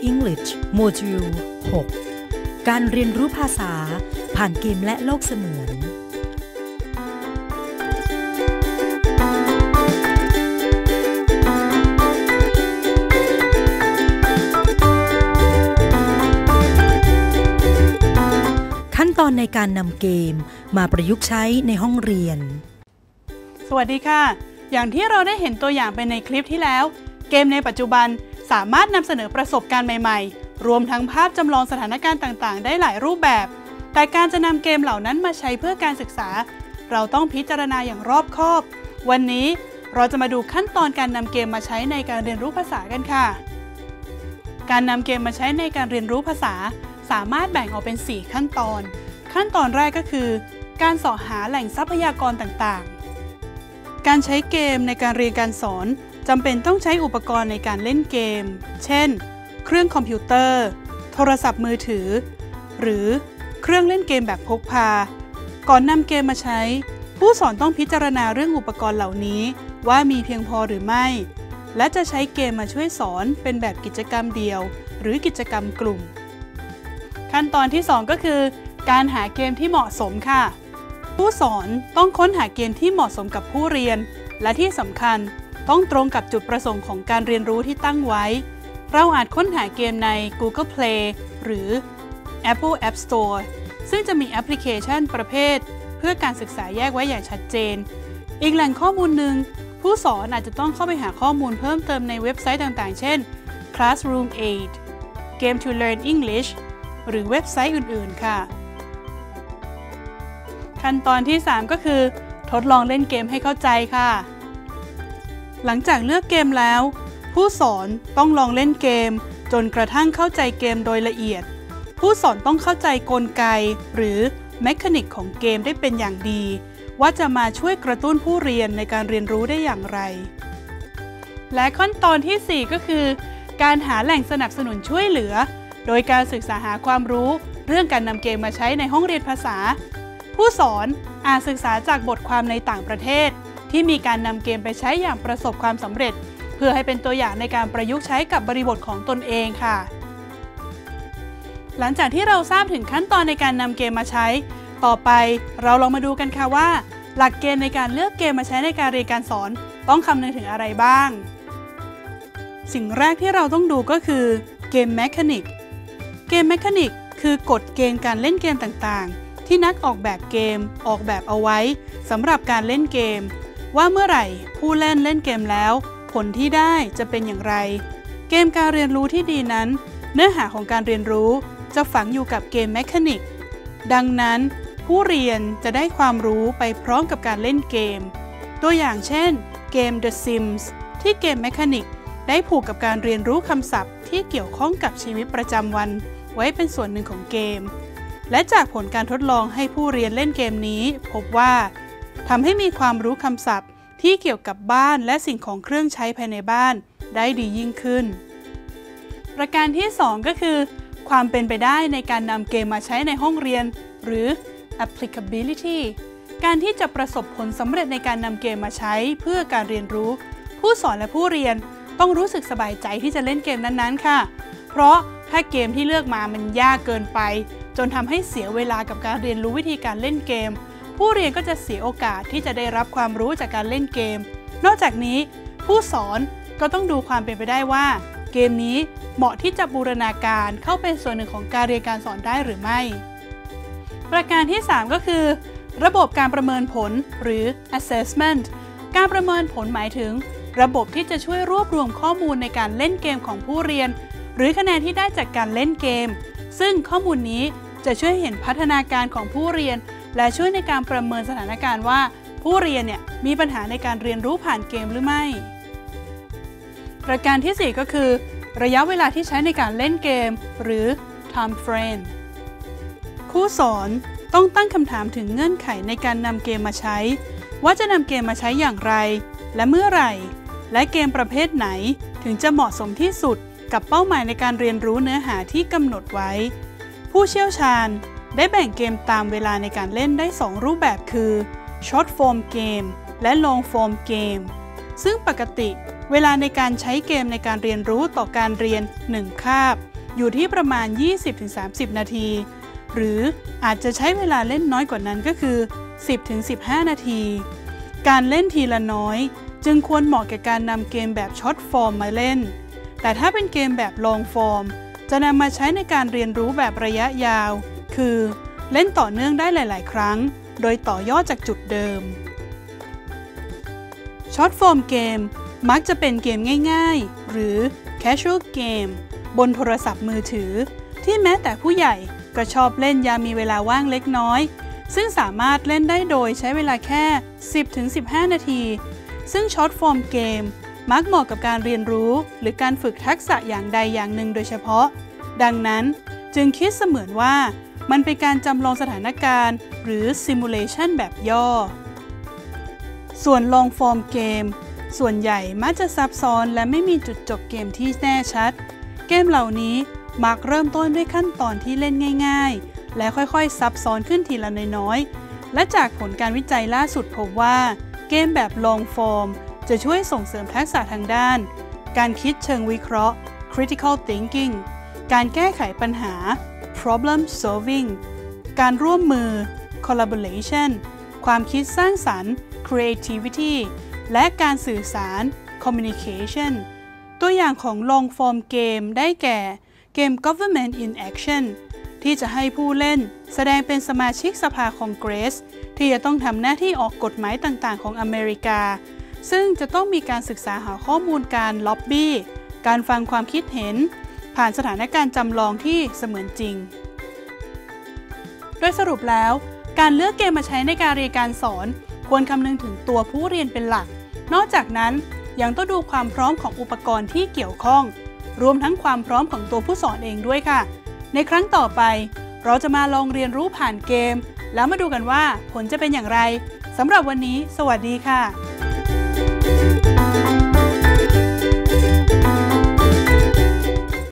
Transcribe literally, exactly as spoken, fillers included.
English โมดูล หก การเรียนรู้ภาษาผ่านเกมและโลกเสมือนขั้นตอนในการนำเกมมาประยุกต์ใช้ในห้องเรียนสวัสดีค่ะอย่างที่เราได้เห็นตัวอย่างไปในคลิปที่แล้วเกมในปัจจุบันสามารถนำเสนอประสบการณ์ใหม่ๆรวมทั้งภาพจำลองสถานการณ์ต่างๆได้หลายรูปแบบแต่การจะนำเกมเหล่านั้นมาใช้เพื่อการศึกษาเราต้องพิจารณาอย่างรอบคอบวันนี้เราจะมาดูขั้นตอนการนำเกมมาใช้ในการเรียนรู้ภาษากันค่ะการนำเกมมาใช้ในการเรียนรู้ภาษาสามารถแบ่งออกเป็นสี่ขั้นตอนขั้นตอนแรกก็คือการเสาะหาแหล่งทรัพยากรต่างๆการใช้เกมในการเรียนการสอนจำเป็นต้องใช้อุปกรณ์ในการเล่นเกมเช่นเครื่องคอมพิวเตอร์โทรศัพท์มือถือหรือเครื่องเล่นเกมแบบพกพาก่อนนำเกมมาใช้ผู้สอนต้องพิจารณาเรื่องอุปกรณ์เหล่านี้ว่ามีเพียงพอหรือไม่และจะใช้เกมมาช่วยสอนเป็นแบบกิจกรรมเดียวหรือกิจกรรมกลุ่มขั้นตอนที่สองก็คือการหาเกมที่เหมาะสมค่ะผู้สอนต้องค้นหาเกมที่เหมาะสมกับผู้เรียนและที่สำคัญต้องตรงกับจุดประสงค์ของการเรียนรู้ที่ตั้งไว้เราอาจค้นหาเกมใน Google Play หรือ Apple App Store ซึ่งจะมีแอปพลิเคชันประเภทเพื่อการศึกษาแยกไว้อย่างชัดเจนอีกแหล่งข้อมูลหนึ่งผู้สอนอาจจะต้องเข้าไปหาข้อมูลเพิ่มเติมในเว็บไซต์ต่างๆเช่น Classroom Aid Game to Learn English หรือเว็บไซต์อื่นๆค่ะขั้นตอนที่สามก็คือทดลองเล่นเกมให้เข้าใจค่ะหลังจากเลือกเกมแล้วผู้สอนต้องลองเล่นเกมจนกระทั่งเข้าใจเกมโดยละเอียดผู้สอนต้องเข้าใจกลไกหรือเมคานิกของเกมได้เป็นอย่างดีว่าจะมาช่วยกระตุ้นผู้เรียนในการเรียนรู้ได้อย่างไรและขั้นตอนที่สี่ก็คือการหาแหล่งสนับสนุนช่วยเหลือโดยการศึกษาหาความรู้เรื่องการนำเกมมาใช้ในห้องเรียนภาษาผู้สอนอาจศึกษาจากบทความในต่างประเทศที่มีการนำเกมไปใช้อย่างประสบความสำเร็จเพื่อให้เป็นตัวอย่างในการประยุกต์ใช้กับบริบทของตนเองค่ะหลังจากที่เราทราบถึงขั้นตอนในการนำเกมมาใช้ต่อไปเราลองมาดูกันค่ะว่าหลักเกณฑ์ในการเลือกเกมมาใช้ในการเรียนการสอนต้องคำนึงถึงอะไรบ้างสิ่งแรกที่เราต้องดูก็คือเกมแมคานิกเกมแมคานิกคือกฎเกณฑ์การเล่นเกมต่างๆที่นักออกแบบเกมออกแบบเอาไว้สำหรับการเล่นเกมว่าเมื่อไหร่ผู้เล่นเล่นเกมแล้วผลที่ได้จะเป็นอย่างไรเกมการเรียนรู้ที่ดีนั้นเนื้อหาของการเรียนรู้จะฝังอยู่กับเกมแมคานิกดังนั้นผู้เรียนจะได้ความรู้ไปพร้อมกับการเล่นเกมตัวอย่างเช่นเกม The Sims ที่เกมแมคานิกได้ผูกกับการเรียนรู้คำศัพท์ที่เกี่ยวข้องกับชีวิตประจำวันไว้เป็นส่วนหนึ่งของเกมและจากผลการทดลองให้ผู้เรียนเล่นเกมนี้พบว่าทำให้มีความรู้คำศัพท์ที่เกี่ยวกับบ้านและสิ่งของเครื่องใช้ภายในบ้านได้ดียิ่งขึ้นประการที่สองก็คือความเป็นไปได้ในการนำเกมมาใช้ในห้องเรียนหรือ applicability การที่จะประสบผลสำเร็จในการนำเกมมาใช้เพื่อการเรียนรู้ผู้สอนและผู้เรียนต้องรู้สึกสบายใจที่จะเล่นเกมนั้นๆค่ะเพราะถ้าเกมที่เลือกมามันยากเกินไปจนทำให้เสียเวลากับการเรียนรู้วิธีการเล่นเกมผู้เรียนก็จะเสียโอกาสที่จะได้รับความรู้จากการเล่นเกมนอกจากนี้ผู้สอนก็ต้องดูความเป็นไปได้ว่าเกมนี้เหมาะที่จะบูรณาการเข้าเป็นส่วนหนึ่งของการเรียนการสอนได้หรือไม่ประการที่สามก็คือระบบการประเมินผลหรือ assessment การประเมินผลหมายถึงระบบที่จะช่วยรวบรวมข้อมูลในการเล่นเกมของผู้เรียนหรือคะแนนที่ได้จากการเล่นเกมซึ่งข้อมูลนี้จะช่วยเห็นพัฒนาการของผู้เรียนและช่วยในการประเมินสถานการณ์ว่าผู้เรียนเนี่ยมีปัญหาในการเรียนรู้ผ่านเกมหรือไม่ประการที่สี่ก็คือระยะเวลาที่ใช้ในการเล่นเกมหรือ time frame ครูสอนต้องตั้งคำถามถึงเงื่อนไขในการนำเกมมาใช้ว่าจะนำเกมมาใช้อย่างไรและเมื่อไหร่และเกมประเภทไหนถึงจะเหมาะสมที่สุดกับเป้าหมายในการเรียนรู้เนื้อหาที่กำหนดไว้ผู้เชี่ยวชาญได้แบ่งเกมตามเวลาในการเล่นได้สองรูปแบบคือ Short Form Game และ Long Form Game ซึ่งปกติเวลาในการใช้เกมในการเรียนรู้ต่อการเรียนหนึ่งคาบอยู่ที่ประมาณ ยี่สิบถึงสามสิบ นาทีหรืออาจจะใช้เวลาเล่นน้อยกว่านั้นก็คือ สิบถึงสิบห้า นาทีการเล่นทีละน้อยจึงควรเหมาะแก่การนำเกมแบบช็อตฟอร์มมาเล่นแต่ถ้าเป็นเกมแบบลองฟอร์มจะนำมาใช้ในการเรียนรู้แบบระยะยาวคือเล่นต่อเนื่องได้หลายๆครั้งโดยต่อยอดจากจุดเดิมช็อตฟอร์มเกมมักจะเป็นเกมง่ายๆหรือ casual game บนโทรศัพท์มือถือที่แม้แต่ผู้ใหญ่ก็ชอบเล่นยามมีเวลาว่างเล็กน้อยซึ่งสามารถเล่นได้โดยใช้เวลาแค่ สิบถึงสิบห้า นาทีซึ่งช็อตฟอร์มเกมมักเหมาะกับการเรียนรู้หรือการฝึกทักษะอย่างใดอย่างหนึ่งโดยเฉพาะดังนั้นจึงคิดเสมือนว่ามันเป็นการจำลองสถานการณ์หรือ simulation แบบย่อส่วน long form เกมส่วนใหญ่มักจะซับซ้อนและไม่มีจุดจบเกมที่แน่ชัดเกมเหล่านี้มักเริ่มต้นด้วยขั้นตอนที่เล่นง่ายๆและค่อยๆซับซ้อนขึ้นทีละน้อยๆและจากผลการวิจัยล่าสุดพบว่าเกมแบบ long form จะช่วยส่งเสริมทักษะทางด้านการคิดเชิงวิเคราะห์ critical thinking การแก้ไขปัญหา problem solving การร่วมมือ collaboration ความคิดสร้างสรรค์ creativity และการสื่อสาร communication ตัวอย่างของ long form เกมได้แก่เกม government in action ที่จะให้ผู้เล่นแสดงเป็นสมาชิกสภาคองเกรสที่จะต้องทำหน้าที่ออกกฎหมายต่างๆของอเมริกาซึ่งจะต้องมีการศึกษาหาข้อมูลการล็อบบี้การฟังความคิดเห็นผ่านสถานการณ์จำลองที่เสมือนจริงโดยสรุปแล้วการเลือกเกมมาใช้ในการเรียนการสอนควรคำนึงถึงตัวผู้เรียนเป็นหลักนอกจากนั้นยังต้องดูความพร้อมของอุปกรณ์ที่เกี่ยวข้องรวมทั้งความพร้อมของตัวผู้สอนเองด้วยค่ะในครั้งต่อไปเราจะมาลองเรียนรู้ผ่านเกมแล้วมาดูกันว่าผลจะเป็นอย่างไรสำหรับวันนี้สวัสดีค่ะ